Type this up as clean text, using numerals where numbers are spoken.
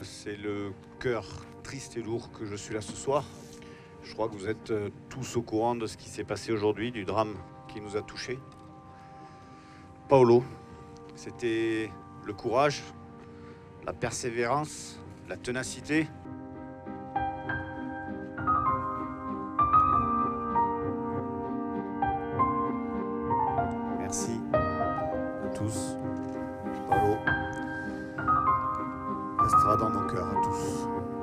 c'est le cœur triste et lourd que je suis là ce soir. Je crois que vous êtes tous au courant de ce qui s'est passé aujourd'hui, du drame qui nous a touchés. Paolo, c'était le courage, la persévérance, la ténacité. Merci à tous. Paolo restera dans nos cœurs à tous.